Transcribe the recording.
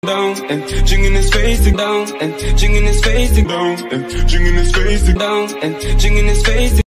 down, and jing in his face down, and jing in his face down, and jing in his face down, and jing in his face.